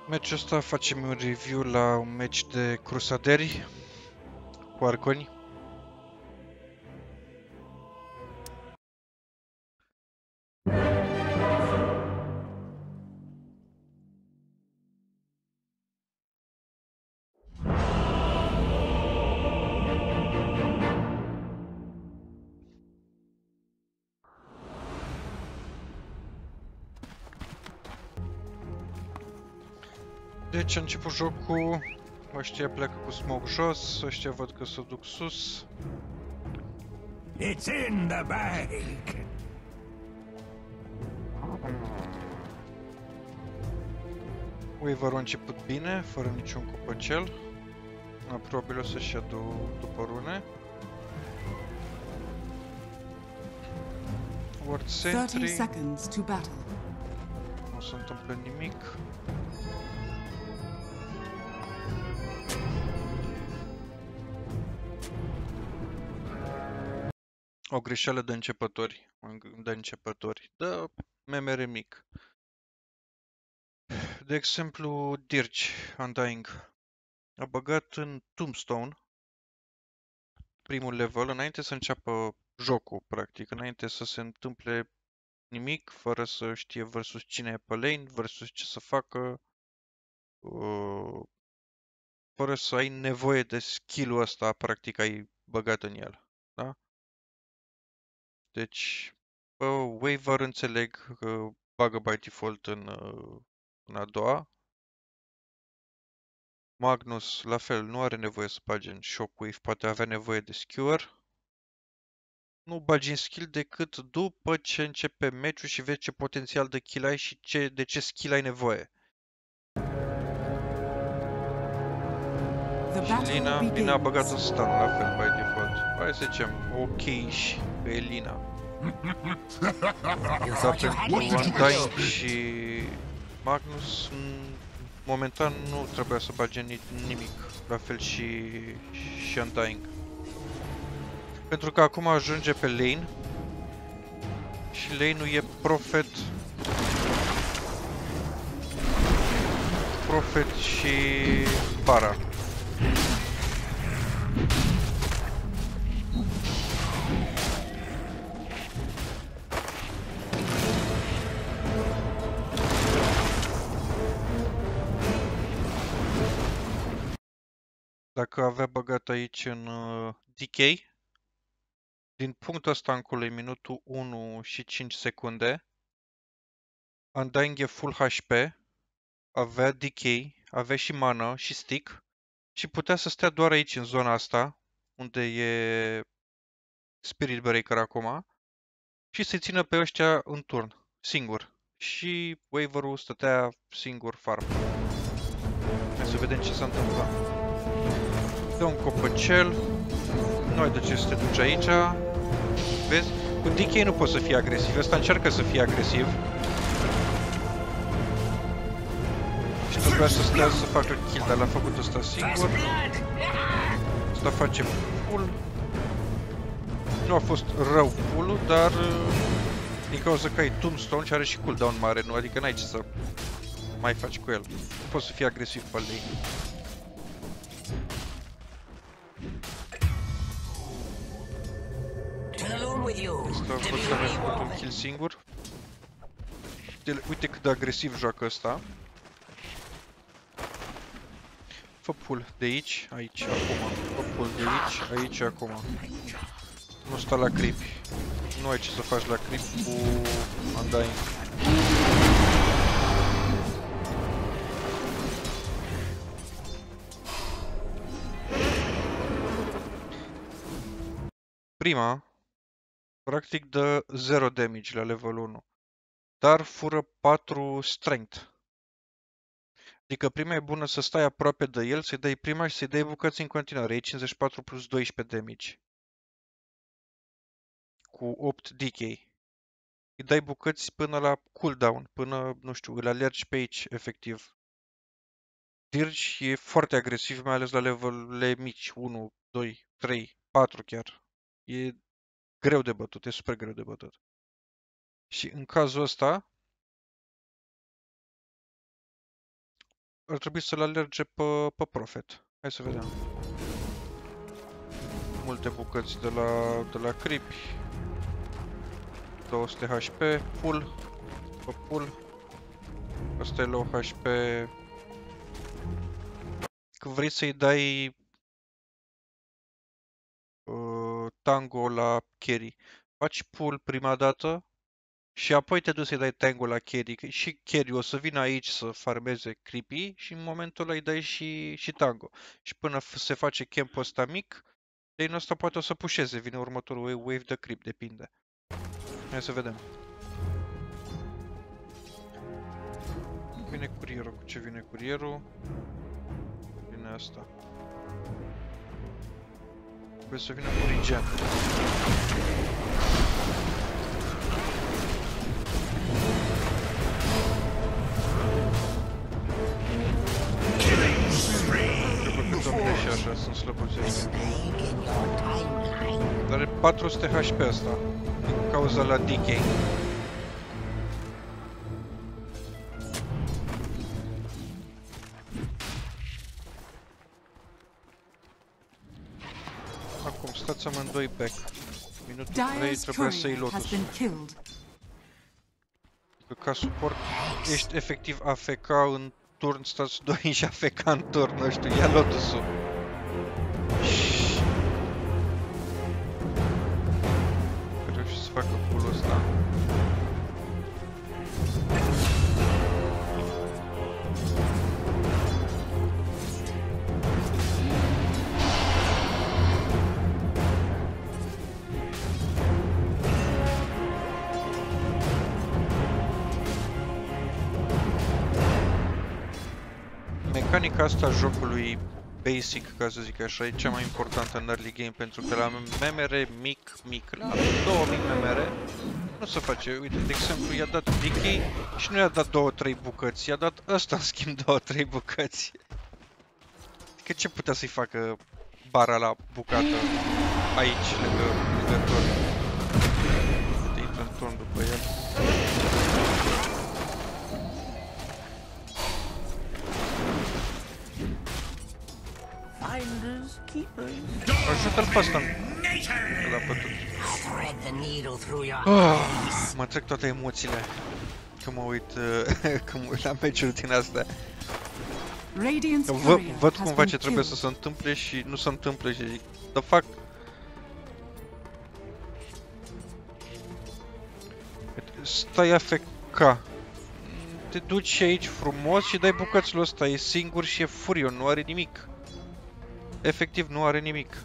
Meciul ăsta facem un review la un meci de Crusaderi cu Arconi. Deci a început jocul, ăștia pleacă cu smoke jos, ăștia văd că se duc sus. It's in the bag. Waver a început bine, fără niciun cupăcel. Probabil o să-și ia după rune. Ward 30 Sentry, seconds to battle. nu se întâmplă nimic. O greșeală de începători, dă MMR mic. De exemplu, Dirge, Undying, a băgat în Tombstone primul level înainte să înceapă jocul, practic, înainte să se întâmple nimic, fără să știe versus cine e pe lane, versus ce să facă, fără să ai nevoie de skill-ul ăsta, practic ai băgat în el, da? Deci, pe Waver înțeleg că bagă by default în a doua. Magnus, la fel, nu are nevoie să bage în Shockwave, poate avea nevoie de Skewer. Nu bagi în skill decât după ce începe meciul și vezi ce potențial de kill ai și de ce skill ai nevoie. Și Lina a băgat un stun la fel by default. Hai să zicem, ok și că e Lina. Dar pentru Undyne și Magnus, momentan nu trebuia să bage nimic. La fel și Undyne. Pentru că acum ajunge pe lane și lane-ul e Prophet și Para. Dacă avea băgat aici în Decay, din punctul ăsta încolo e minutul 1 și 5 secunde, Undying e full HP, avea Decay, avea și mana și stick și putea să stea doar aici în zona asta, unde e Spirit Breaker acum, și să țină pe ăștia în turn, singur. Și Waver-ul stătea singur farm. Hai să vedem ce s-a întâmplat. Dă un copăcel. Nu ai de ce să te duci aici. Vezi? Cu Decay nu poți să fii agresiv. Ăsta încearcă să fie agresiv. Și trebuia să stea să facă kill, dar l-a făcut ăsta singur. Ăsta face pull. Nu a fost rău pull-ul, dar din cauza că ai Tombstone și are și cooldown mare, nu? Adică n-ai ce să mai faci cu el. Nu poți să fii agresiv pe lane. Asta văd că avea făcut un kill singur. Uite cât de agresiv joacă ăsta. Fă pull de aici, acum. Fă pull de aici, acum. Nu sta la creep. Nu ai ce să faci la creep cu Undying. Prima, practic dă 0 damage la level 1, dar fură 4 strength. Adică prima e bună să stai aproape de el, să-i dai prima și să-i dai bucăți în continuare. E 54 plus 12 damage. Cu 8 decay. Îi dai bucăți până la cooldown, până, nu știu, îl alergi pe aici, efectiv. Dirge e foarte agresiv, mai ales la levelele mici, 1, 2, 3, 4 chiar. E greu de bătut, e super greu de bătut. Și în cazul ăsta, ar trebui să-l alerge pe Prophet. Hai să vedem. Multe bucăți de la creepi. 200 HP, full, pe full. Asta e low HP. Când vrei să-i dai tango la carry, faci pull prima dată și apoi te duci să-i dai tango la carry. Și carry o să vină aici să farmeze creepy și în momentul ăla îi dai și tango. Și până se face campul ăsta mic, lane-ul ăsta poate o să pușeze, vine următorul wave de creep, depinde. Hai să vedem. Vine curierul, cu ce vine curierul? Vine asta. Trebuie să vină cu regen. Trebuie că zombie și așa sunt slăbuțești. Dar are 400 HP asta, din cauza la decay. Acum, stați amândoi back. Minutul 3 trebuie să iei lotusul. Că ca suport ești efectiv AFK în turn, stați doi și AFK în turn, nu știu, ia lotusul. Reuși să facă pull-ul ăsta. Mecanica asta jocului basic, ca să zic așa, e cea mai importantă în early game, pentru că la MMR mic, la 2000 MMR, nu se face. Uite, de exemplu, i-a dat decay și nu i-a dat 2-3 bucăți, i-a dat ăsta în schimb 2-3 bucăți. Adică ce putea să-i facă bara la bucată aici, lângă turn? Uite, intră în turn după el. Ajută-l pe ăsta. L-a bătut. Mă trec toate emoțiile când mă uit, când mă uit la meciuri din astea. Văd cumva ce trebuie să se întâmple și nu se întâmplă și zic, the fuck? Stai AFK. Te duci aici frumos și dai bucățul ăsta, e singur și e furion, nu are nimic. Efectiv, nu are nimic.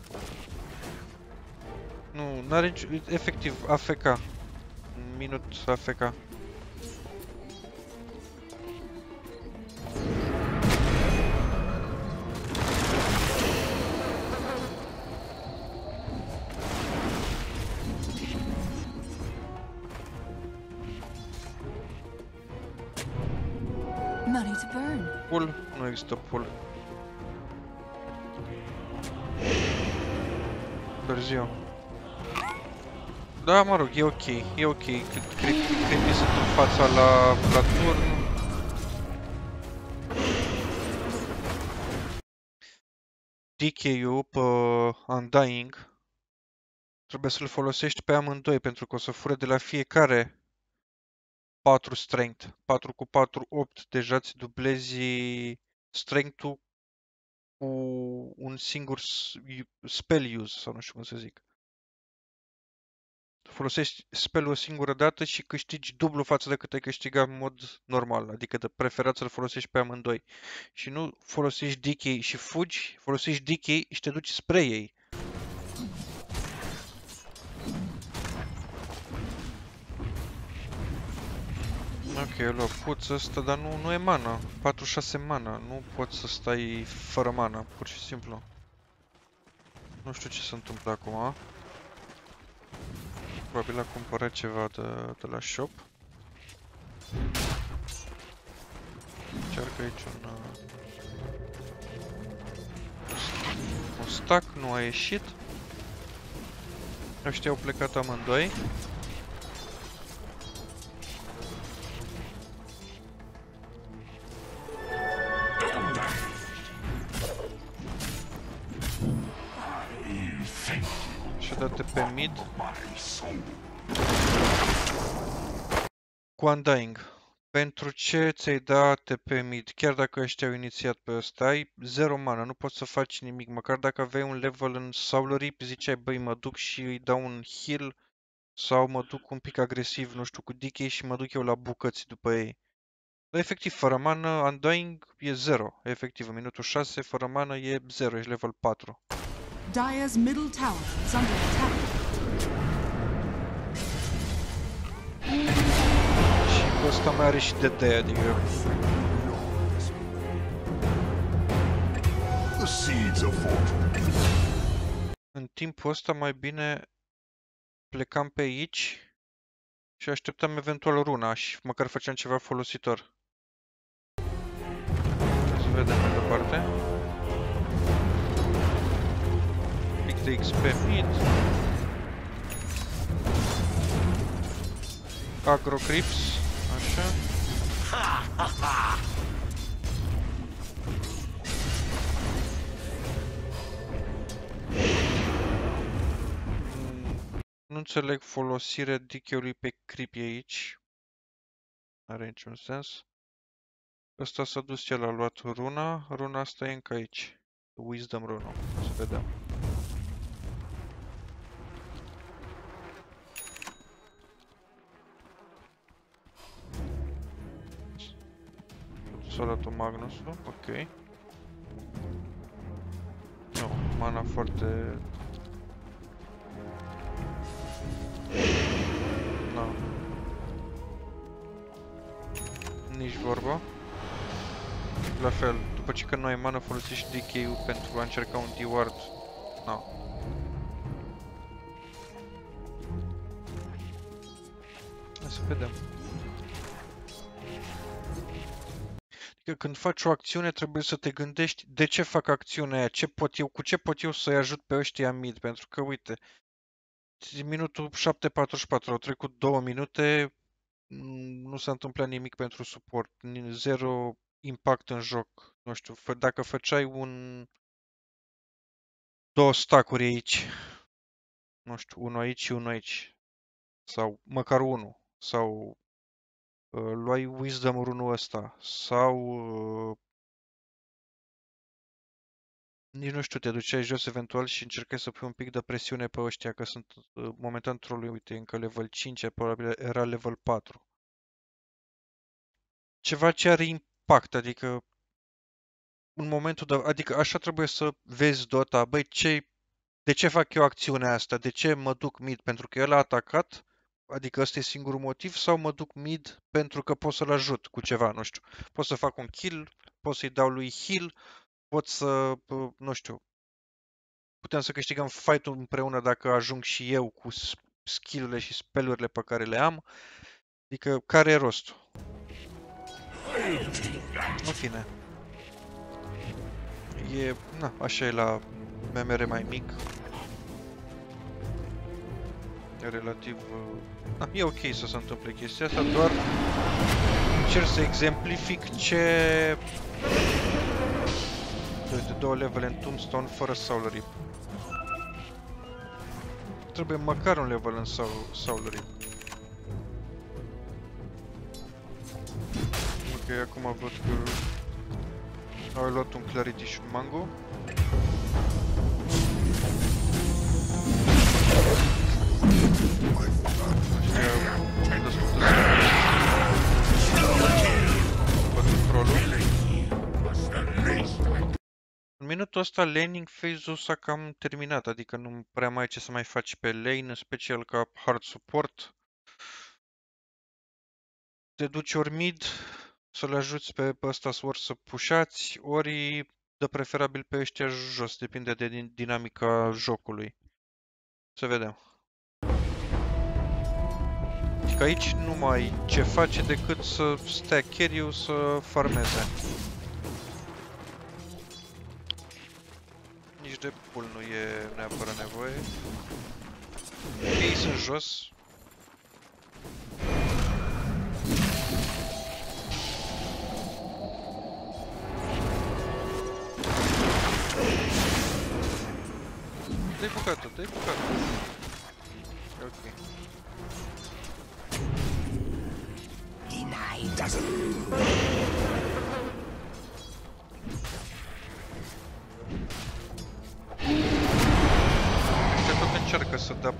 Nu are nici... Efectiv, AFK. Un minut AFK. Money to burn. Pull? Nu există pull. Târziu. Da, mă rog, e ok, e ok. Cred că sunt în fața la turn. DK-ul pe Undying trebuie să-l folosești pe amândoi, pentru că o să fure de la fiecare 4 strength. 4 cu 4, 8. Deja îți dublezi strength-ul cu un singur spell use, sau nu știu cum să zic. Folosești spell-ul o singură dată și câștigi dublu față de cât ai câștigat în mod normal, adică de preferat să-l folosești pe amândoi. Și nu folosești decay și fugi, folosești decay și te duci spre ei. Ok, eu luat puț ăsta, dar nu e mana. 4-6 mana, nu poți să stai fără mana, pur și simplu. Nu știu ce se întâmplă acum. Probabil a cumpărat ceva de la shop. Încearcă aici un stack, nu a ieșit. Ăștia au plecat amândoi. date pe mid. Cu Undying. Pentru ce ți-ai dat TP mid? Chiar dacă ăștia au inițiat pe ăsta, ai 0 mana, nu poți să faci nimic. Măcar dacă aveai un level în Soulry, ziceai, băi, mă duc și îi dau un heal sau mă duc un pic agresiv, nu știu, cu decay și mă duc eu la bucăți după ei. Dar efectiv, fără mană, Undying e 0. Efectiv, în minutul 6, fără mană e 0, ești level 4. Dire's middle tower is under attack. Și ăsta mai are și DD, adică... În timpul ăsta mai bine plecam pe aici și așteptam eventual runa și măcar făceam ceva folositor. Să vedem mai departe. Pic de XP mid. Agro creeps, așa. Nu înțeleg folosirea decay-ului pe creepy aici. N-are niciun sens. Ăsta s-a dus, el a luat runa. Runa asta e încă aici. Wisdom runa. Să vedem. S-a luat-o Magnusul. Ok. Nu, mana foarte... No. Nici vorba. La fel, după ce că nu ai mana, folosești decay-ul pentru a încerca un D-ward. No. Hai să vedem. Adică când faci o acțiune trebuie să te gândești de ce fac acțiunea aia, cu ce pot eu să-i ajut pe ăștia mid, pentru că uite, minutul 7:44, au trecut 2 minute, nu s-a întâmplat nimic pentru suport, 0 impact în joc. Nu știu, dacă făceai 2 stack-uri aici, nu știu, unul aici și unul aici, sau măcar unul, sau luai Wisdom runul ăsta, sau nici nu știu, te duceai jos eventual și încercai să pui un pic de presiune pe ăștia, că sunt momentan trollui, uite, încă level 5, probabil era level 4. Ceva ce are impact, adică în momentul de, adică așa trebuie să vezi Dota, băi, de ce fac eu acțiunea asta? De ce mă duc mid? Pentru că el a atacat? Adică ăsta e singurul motiv? Sau mă duc mid pentru că pot să-l ajut cu ceva, nu știu. Pot să fac un kill, pot să-i dau lui heal, pot să, nu știu, putem să câștigăm fight-ul împreună dacă ajung și eu cu skill-urile și spell-urile pe care le am. Adică, care e rostul? În fine. E, na, așa e la MMR mai mic. E relativ... na, e ok să se întâmple chestia asta, doar încerc să exemplific ce... Uite, 2 level în Tombstone fără Soul Rip. Trebuie măcar un level în Soul Rip. Ok, acum văd că au luat un Clarity și un Mango. În minutul ăsta laning phase-ul s-a cam terminat, adică nu prea mai ai ce să mai faci pe lane, în special ca hard support. Te duci ori mid, să le ajuți pe ăsta ori să pushați, ori dă preferabil pe ăștia jos, depinde de dinamica jocului. Să vedem. Că aici nu mai ai ce face decât să stea carry-ul să farmeze. Nici de pull nu e neapărat nevoie. Ei sunt jos. Dă-i bucată, dă-i bucată. E ok. Ăștia tot încearcă să dea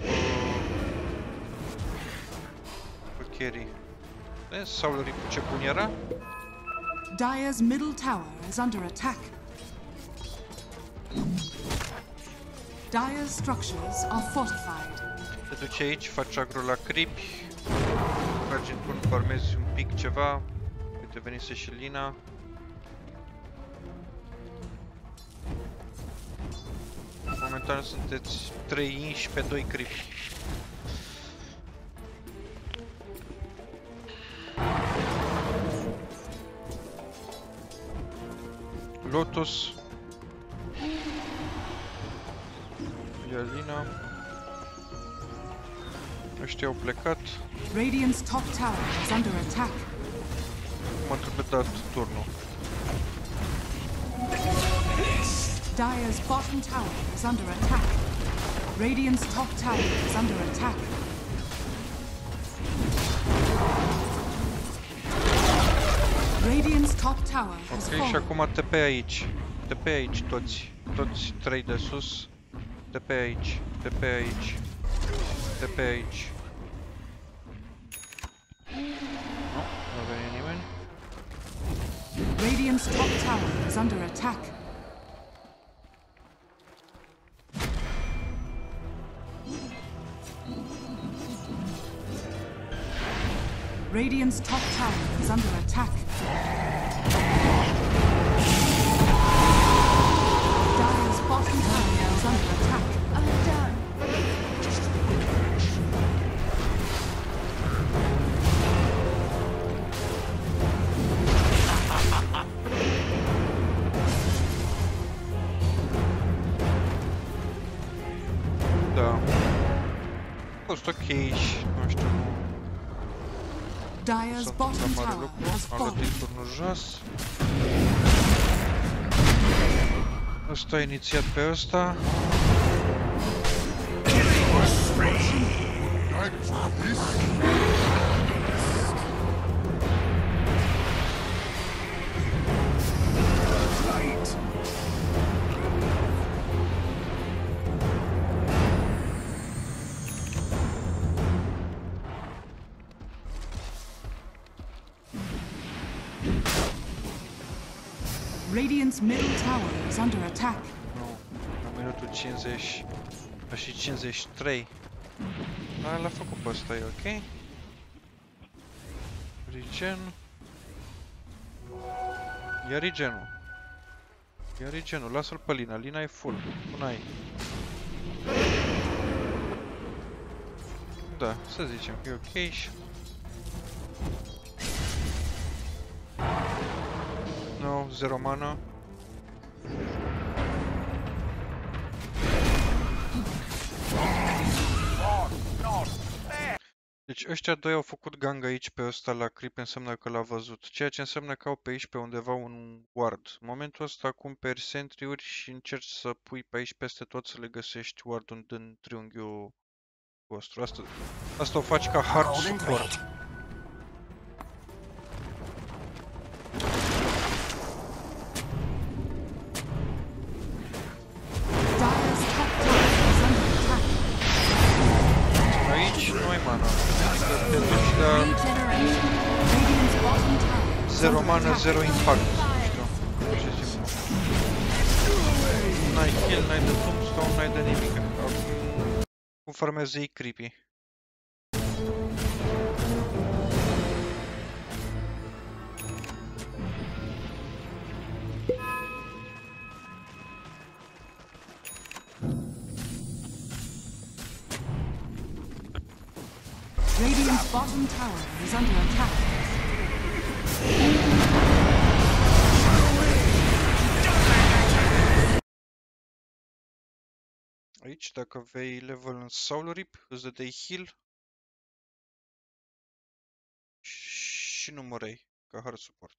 pe carry. Soul Reap ce bun era? Dire's middle tower is under attack. Dire's structures are fortified. Te duci aici, faci agro la creepi. Mergi în turn, farmezi un pic ceva. Uite, venise și Lina. Momentan sunteți 3 inși pe 2 creepi. Lotus. Lina. Ăștia au plecat. Radiant's top tower is under attack. M-a întrebat turnul. Dire's bottom tower is under attack. Radiant's top tower is under attack. Radiant's top tower has Ok, și fallen. acum TP aici. TP aici toți. Toți 3 de sus. TP aici. TP aici. TP aici. Nu, nu vine nimeni. Radiant's top tower is under attack. Radiant's top tower is under attack. Dire's bottom tower is under attack. I'm done. Da. A fost ok și nu știu. Dire's S-a bottom întâmplat mare tower lucru. has Am fallen. lătit turnul jos. Ăsta a inițiat pe ăsta. Radiant's middle tower is under attack. Nu, la minutul 50 și 53. Da, l-a făcut pe ăsta, e ok? Regen. Ia regenul. Ia regenul, lasă-l pe Lina. Lina e full. Până-ai. Da, să zicem că e ok și... No, 0 mana. Deci ăștia doi au făcut gang aici pe ăsta la creep, înseamnă că l-a văzut. Ceea ce înseamnă că au pe aici pe undeva un ward. În momentul ăsta cumperi sentry-uri și încerci să pui pe aici peste tot să le găsești ward-ul în triunghiul vostru. Asta o faci ca hard support. Dire's top tower is under attack. Aici nu ai mana. Te duci la Regeneration. Radiant's bottom tower is 0 under mana, attack. 0 impact. Nu știu. Ce zic. N-ai kill, n-ai de tombstone, n-ai de nimic. Acum cum farmează ei creepy. Radiant's bottom tower is under attack. Aici, dacă vei level în Soul Reap, îți dădeai heal și nu măreai ca hard support.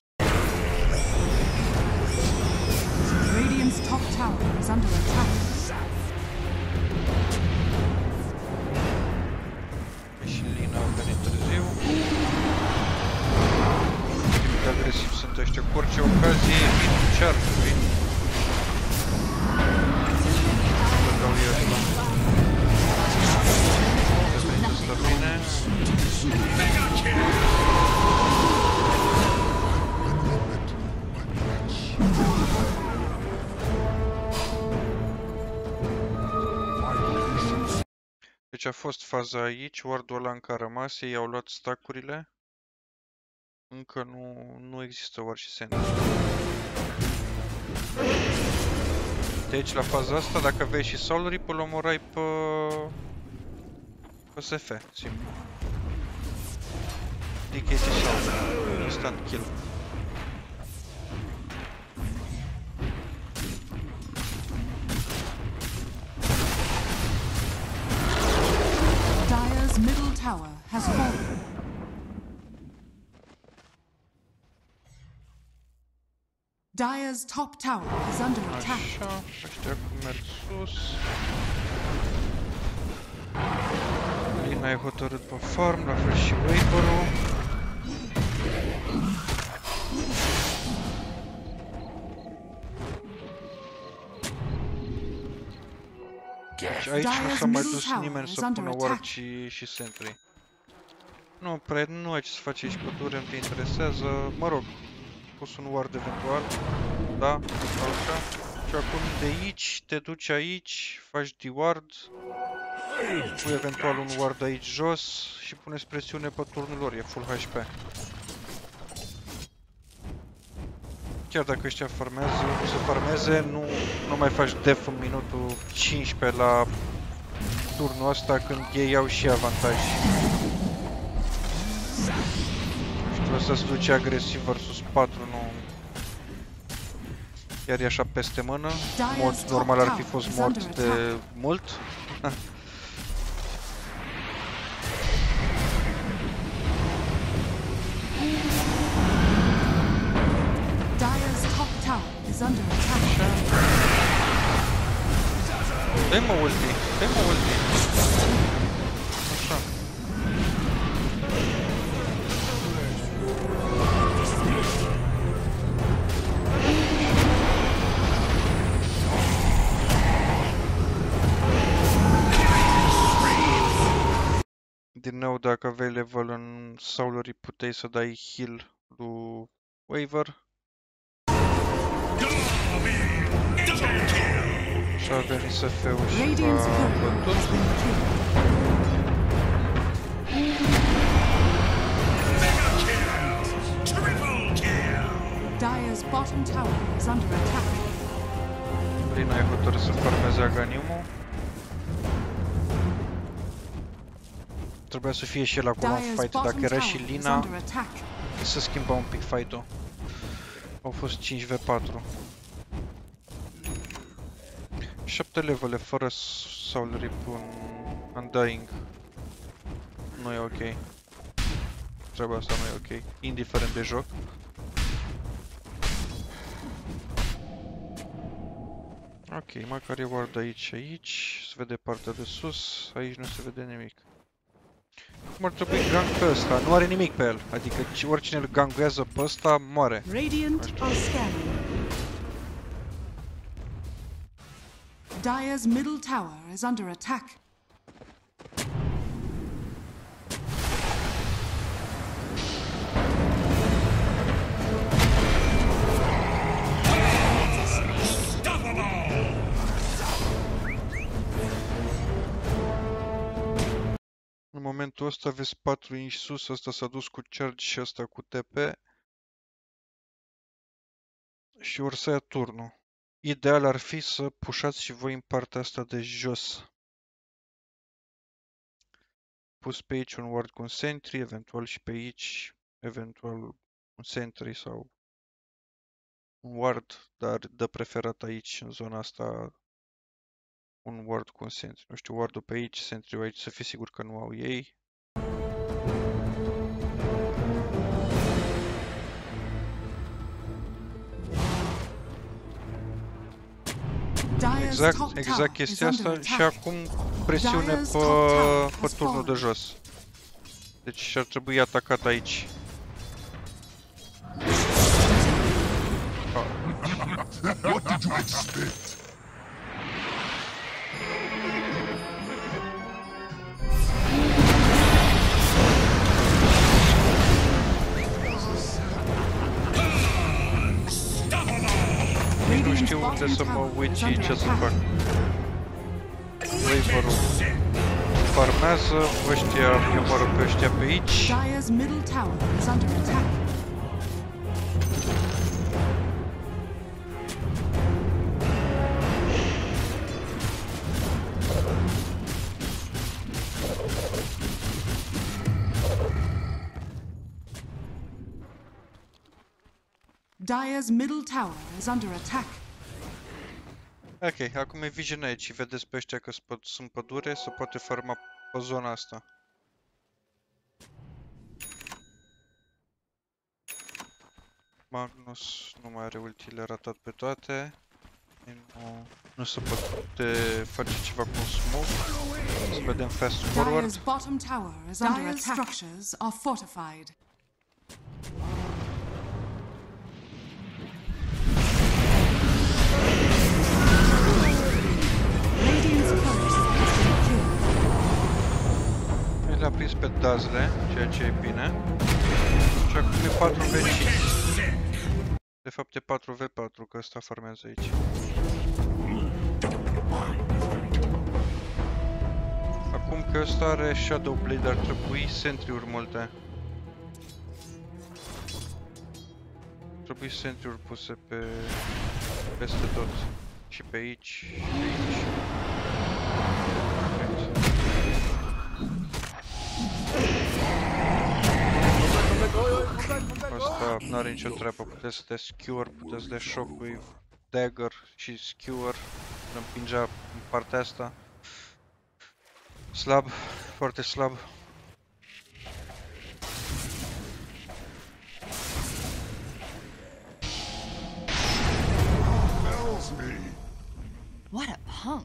Radiant's top tower is under attack. cu orice ocazie încearcă, vin. Să dau eu asta. Să bine. Deci a fost faza aici, wardul ăla încă a rămas, ei au luat stack-urile. Încă nu există ward și send. Deci la faza asta, dacă vei și Soul Rip, îl omorai pe SF, simplu. DK și Soul, instant kill. Dire's middle tower has fallen. Dire's top tower is under attack. Așa, ăștia cum merg sus. Lina e hotărât pe farm, la fel și Waver-ul. Deci aici nu s-a mai dus nimeni să pună ward și sentry. Nu ai ce să faci aici pe turn, te interesează, mă rog, pus un ward eventual, da, așa. Și acum de aici, te duci aici, faci de-ward, pui eventual un ward aici jos și puneți presiune pe turnul lor, e full HP. Chiar dacă ăștia farmează, nu se farmeze, nu mai faci def în minutul 15 la turnul ăsta când ei au și avantaj. Știu, ăsta se duce agresiv versus 4, nu... Chiar e așa peste mână, mod normal ar fi fost mort de mult. Dă-i-mă ulti, dă-i-mă ulti. Așa. Din nou, dacă aveai level în Soul Rip, puteai să dai heal lui Waver. Și a venit SF-ul și a bătut. Dire's bottom tower is under attack. Lina e hotărât să farmeze Aganiumul. Trebuia să fie și el acolo în fight, dacă era și Lina, se schimba un pic fight-ul. Au fost 5v4. 7 levele fără Soul Rip în Undying. Nu e ok. Treaba asta nu e ok, indiferent de joc. Ok, măcar e ward aici, se vede partea de sus, aici nu se vede nimic. Cum ar trebui gang pe ăsta? Nu are nimic pe el, adică oricine îl ganguează pe ăsta, moare. Dire's middle tower is under attack. În momentul ăsta aveți 4 inși sus, ăsta s-a dus cu charge și ăsta cu TP. Și or să ia turnul. Ideal ar fi să pușați și voi în partea asta de jos. Pus pe aici un ward cu un sentry, eventual și pe aici, eventual un sentry sau un ward, dar de preferat aici, în zona asta, un ward cu un sentry. Nu știu, wardul pe aici, sentry-ul aici, să fii sigur că nu au ei. Exact chestia asta și acum presiune pe turnul de jos. Deci ar trebui atacat aici. What did you expect? Nu știu unde să mă uit și ce să fac. Waverul farmează, ăștia îi omoară pe ăștia pe aici. Dire's middle tower is under attack. Dire's middle tower is under attack. Ok, acum e vision aici și vedeți pe ăștia că sunt pădure, se poate farma pe zona asta. Magnus nu mai are ultile, ratat pe toate. Nu se poate face ceva cu un smoke. Să vedem fast forward. Dire's bottom tower is under attack. Dire's structures are fortified. Le-a prins pe Dazzle, ceea ce e bine. Și acum e 4v5. De fapt e 4v4, că ăsta farmează aici. Acum că ăsta are Shadow Blade, ar trebui sentry-uri multe. Trebuie sentry-uri puse pe peste tot. Și pe aici, și pe aici. Asta n-are nicio treabă, puteți să dați skewer, puteți să dați shockwave, dagger și skewer, împingea în partea asta. Slab, foarte slab. What a punk.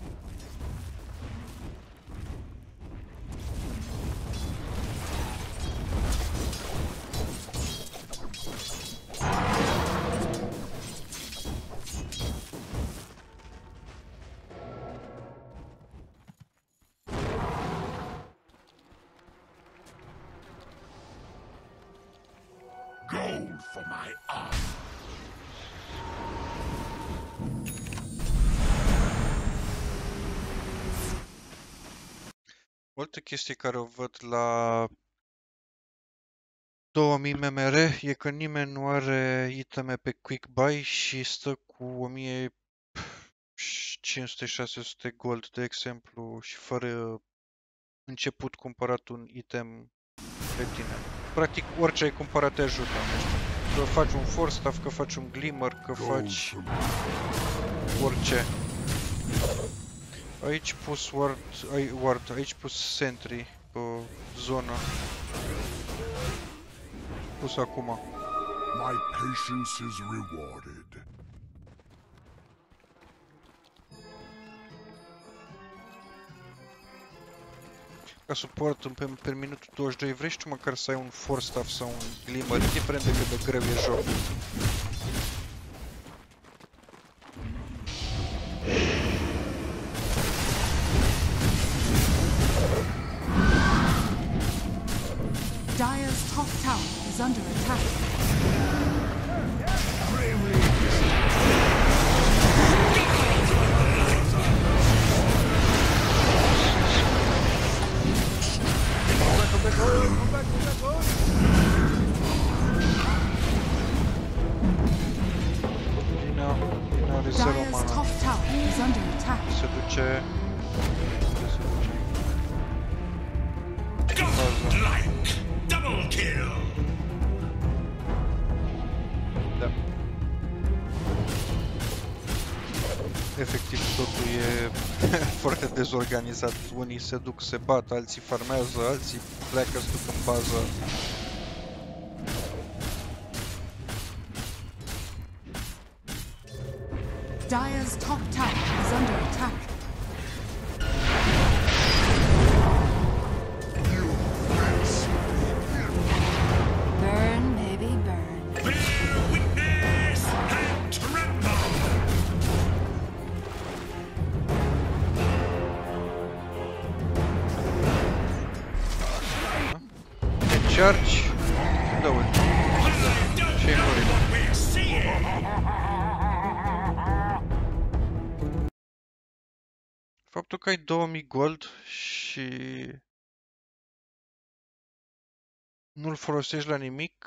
Gold for my arm. O altă chestie care o văd la 2000 MMR e că nimeni nu are iteme pe Quick Buy și stă cu 1500-600 gold, de exemplu, și fără început cumpărat un item pe tine. Practic orice ai cumpărat te ajută. Că faci un force staff, că faci un glimmer, că faci orice. Aici pus ward, aici pus sentry pe zonă. Pus acum. My patience is rewarded. Ca suport pe minutul 22 vrei și tu măcar să ai un force staff sau un glimmer, indiferent de cât de greu e jocul. Dire's top tower is under attack. Dire's top tower is under attack. Se duce... Double kill. Da. Efectiv totul e foarte dezorganizat. Unii se duc, se bat, alții farmează, alții pleacă, se duc în bază. Dire's top tower is under attack. Burn, baby, burn. Bear witness and tremble. charge, dă ulti. Și ai murit. We're seeing. Faptul că ai 2000 gold și nu-l folosești la nimic,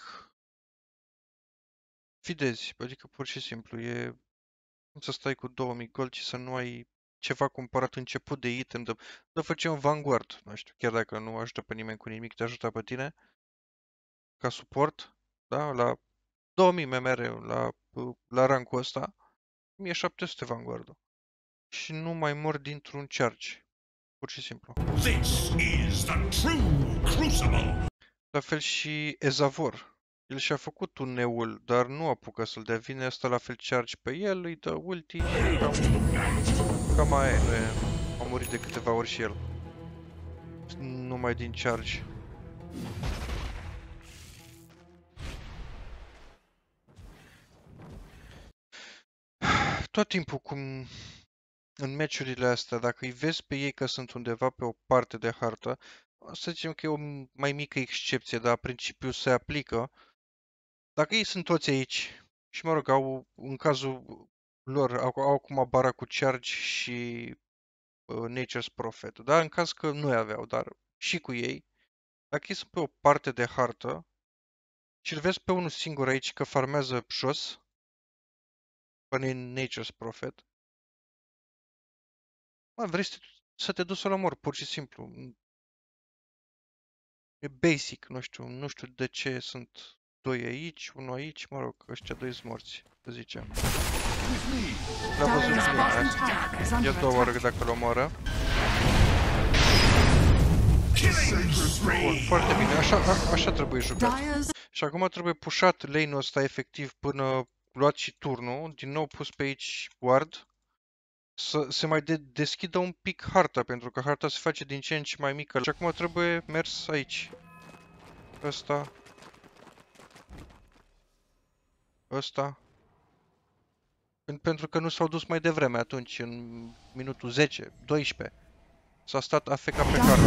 fidezi, adică pur și simplu, e cum să stai cu 2000 gold și să nu ai ceva cumpărat început de item, de face un Vanguard, nu știu, chiar dacă nu ajută pe nimeni cu nimic, te ajută pe tine, ca suport, da, la 2000 MMR, la rankul ăsta, 1700 Vanguard-ul. Și nu mai mor dintr-un charge, pur și simplu. This is the true crucible. La fel și Ezavor. El și-a făcut tuneul, dar nu apucă să-l dea. Vine ăsta la fel charge pe el, îi dă ulti și cam aia e. A murit de câteva ori și el. Numai din charge. Tot timpul cum în meciurile astea, dacă îi vezi pe ei că sunt undeva pe o parte de hartă, să zicem că e o mai mică excepție, dar principiul se aplică. Dacă ei sunt toți aici și, mă rog, în cazul lor, au acum bara cu charge și Nature's Prophet, dar în caz că nu aveau, dar și cu ei, dacă ei sunt pe o parte de hartă și îl vezi pe unul singur aici că farmează jos, până e Nature's Prophet, mă, vrei să te duci să-l omori, pur și simplu. E basic, nu știu de ce sunt doi aici, unul aici, mă rog, ăștia doi sunt morți, să zicem. L-a văzut Dire's bine, bottom tower is e a under doua oară attack. dacă îl omoară. Killing spree. Foarte bine, așa trebuie jucat. Dire's Și acum trebuie pușat lane-ul ăsta efectiv până luat și turnul, din nou pus pe aici ward, să se mai deschidă un pic harta, pentru că harta se face din ce în ce mai mică. Și acum trebuie mers aici. Ăsta. Ăsta. Pentru că nu s-au dus mai devreme atunci, în minutul 10, 12. S-a stat AFK pe hartă.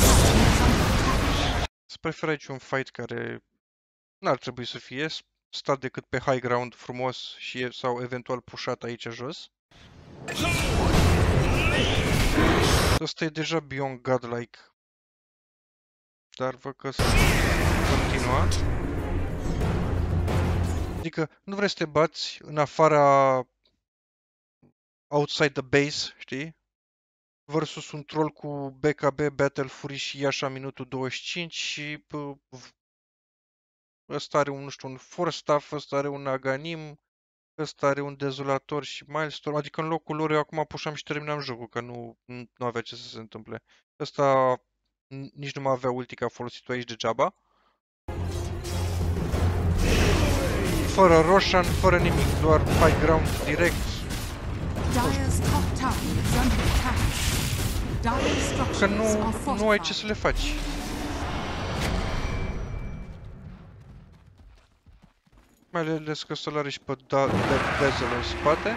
Îți prefer aici un fight care n-ar trebui să fie stat decât pe high ground frumos și sau eventual pușat aici jos. Ăsta e deja beyond godlike. Dar văd că se continua. Adică nu vrei să te bați în afara outside the base, știi? Versus un troll cu BKB, Battle Fury și Yasha minutul 25 și ăsta are un, nu știu, un Force Staff, ăsta are un Aghanim, ăsta are un Dezolator și Milestone, adică în locul lor eu acum pușam și terminam jocul, că nu avea ce să se întâmple. Ăsta nici nu mai avea ulti, că a folosit-o aici degeaba. Fără Roshan, fără nimic, doar high ground direct. Dire's top tower is under attack. Dire's Că structures are nu ai ce să fortified. le faci. Mai ales că ăsta l-are și pe Dazzle în spate.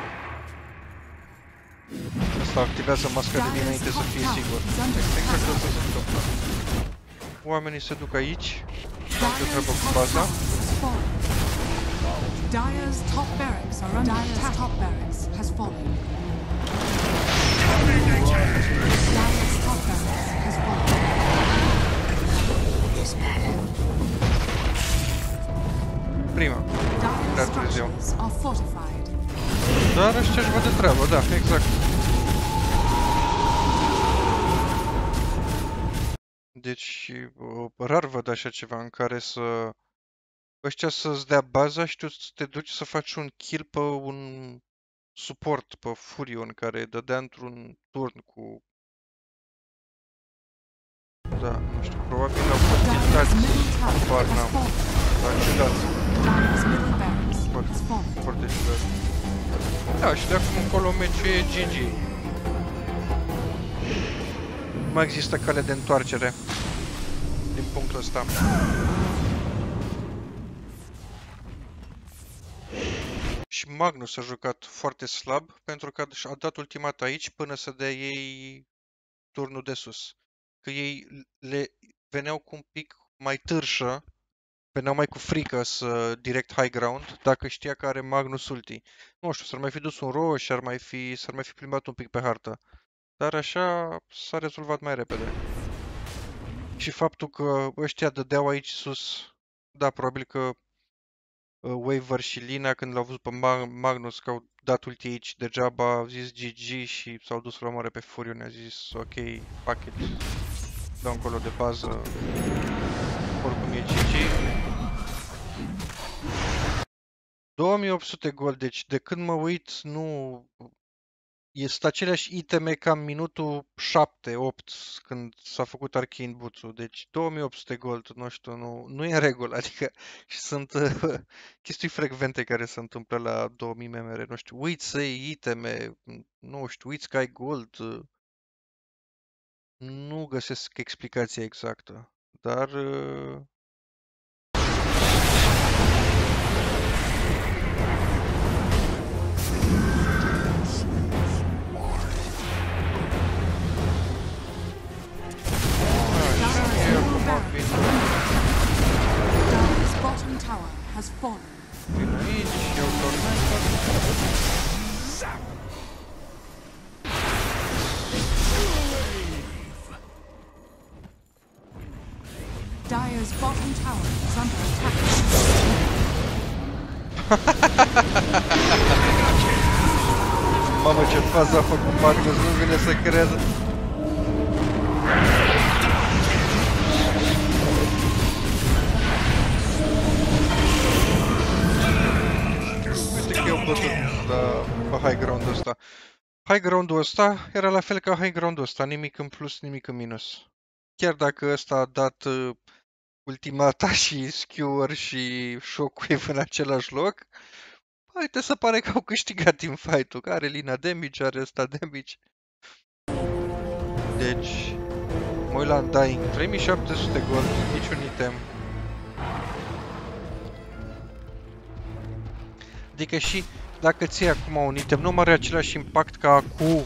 Asta activează masca de dinainte să fie sigur. Exact asta se întâmplă. Oamenii se duc aici. Se treabă cu baza. Dire's top barracks are under attack. Dire's top barracks has fallen. Dire's top barracks has fallen. Prima. Dire's Prea târziu. structures are fortified. Dar ăștia își văd de treabă, da, exact. Deci, rar văd așa ceva în care ăștia să-ți dea baza și tu să te duci să faci un kill pe un suport, pe Furion, care dădea într-un turn cu... Da, nu știu, probabil au fost Dire's tiltați, middle tower habar has n-am, fallen. dar ciudat, Dire's middle barracks has fallen. foarte ciudat. Da, și de acum încolo meciul e GG. Nu mai există cale de întoarcere din punctul ăsta. Și Magnus a jucat foarte slab pentru că a dat ultimat aici până să dea ei turnul de sus. Că ei le veneau cu un pic mai târșă, veneau mai cu frică să direct high ground, dacă știa că are Magnus ulti. Nu știu, s-ar mai fi dus un roș, s-ar mai fi plimbat un pic pe hartă. Dar așa s-a rezolvat mai repede. Și faptul că ăștia dădeau aici sus, da, probabil că Waver și Lina, când l-au văzut pe Magnus că au dat ulti aici degeaba, au zis GG și s-au dus la moare pe Furion, a zis ok, fuck it, dau încolo de bază, oricum e GG. 2800 gold, deci de când mă uit, nu... Este aceleași iteme ca în minutul 7-8 când s-a făcut Arcane Boots-ul. Deci 2800 gold, nu știu, nu e în regulă. Adică și sunt chestii frecvente care se întâmplă la 2000 memere. Nu știu, uiți iteme, nu știu, uiți că ai gold. Nu găsesc explicația exactă. Dar... Dire's bottom tower has fallen. Vin aici, iau tormentor. Dire's bottom tower is under attack. Mamă, ce fază a făcut Magnus, nu vine să cred. Uite că eu bătut pe high ground-ul ăsta. High ground-ul ăsta era la fel ca high ground-ul ăsta, nimic în plus, nimic în minus. Chiar dacă ăsta a dat ultimata și skewer și shockwave în același loc, uite, se pare că au câștigat teamfight-ul, că are Lina damage, are ăsta damage. Deci, mă uit la Undying, 3700 gold, niciun item. Adică și dacă ții acum un item, nu mai are același impact ca cu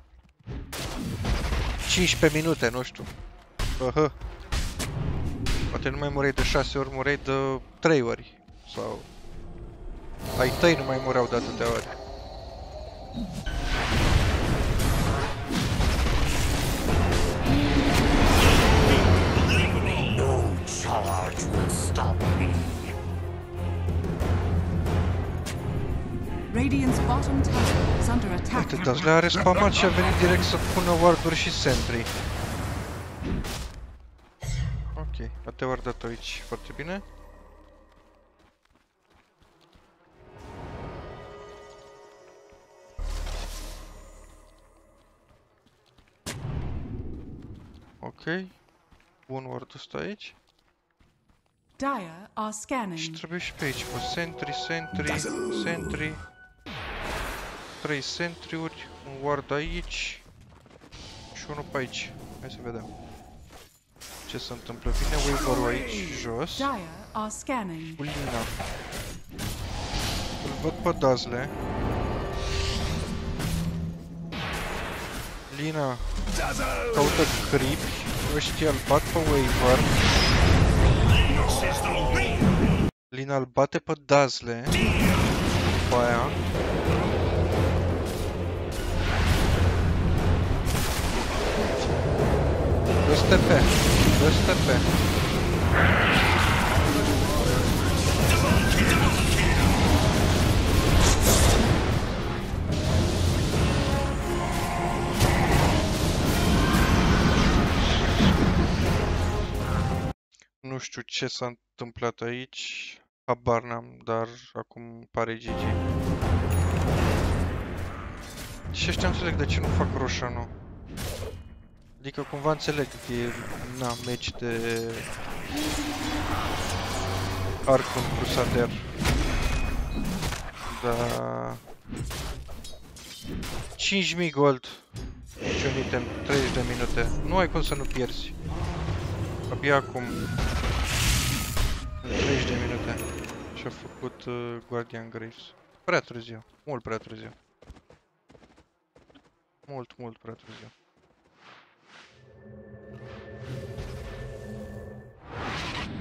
15 minute, nu știu. Poate nu mai mureai de 6 ori, mureai de 3 ori. Sau... ai tăi nu mai mureau de atâtea ori. No charge will stop me. Radiant's bottom tower is under attack. Uite, Dazzle a respamat și a venit direct să pună ward-uri și sentry. Ok, a te wardat aici foarte bine. Ok, bun ward-ul ăsta aici. Dire are Și scanning. trebuie și pe aici, pe sentry, sentry, sentry. 3 sentry-uri, un ward aici și unul pe aici. Hai să vedem ce se întâmplă. Vine Waver-ul aici, jos, Dire are scanning. cu Lina. Îl văd pe Dazzle. Lina caută creep, ăștia îl bat pe Waver. Lina îl bate pe Dazzle. După aia dă-ți TP, dă-ți TP. Nu știu ce s-a întâmplat aici, habar n-am, dar acum pare GG. Și ăștia înțeleg de ce nu fac roșanul. Adică cumva înțeleg că e, na, meci de Archon Crusader. Da. 5000 gold. Niciun item, 30 de minute. Nu ai cum să nu pierzi. Abia acum. În 30 de minute. Și-a făcut Guardian Graves. Prea târziu. Mult prea târziu. Mult prea târziu.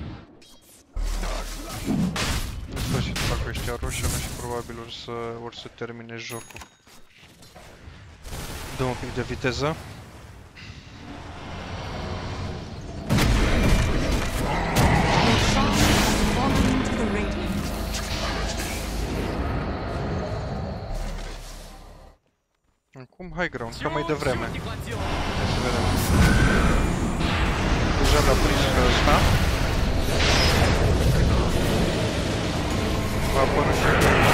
sfârșit fac ăștia roșii și probabil or să termine jocul. Dăm un pic de viteză. Acum high ground, ca mai devreme. Hai să vedem. Deja l-a prins pe ăsta. Va apăra și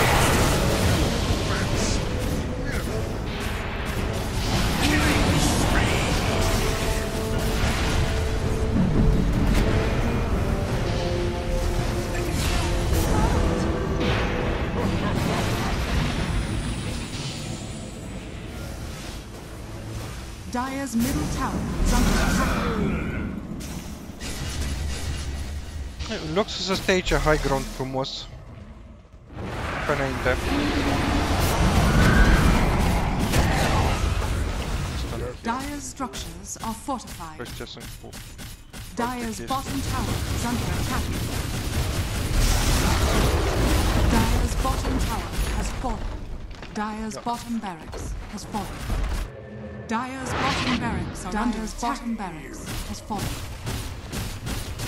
Dire's middle tower is under attack. în loc să se stea aici high ground frumos, ca înainte. Dire's structures are fortified. Ăștia sunt cu... Dire's bottom tower is under attack. Dire's bottom tower has fallen. Dire's bottom barracks has fallen. Dire's bottom barracks are under attack. Bottom barracks has fallen.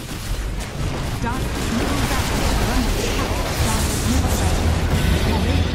Dire's middle barracks are under attack. Dire's middle barracks.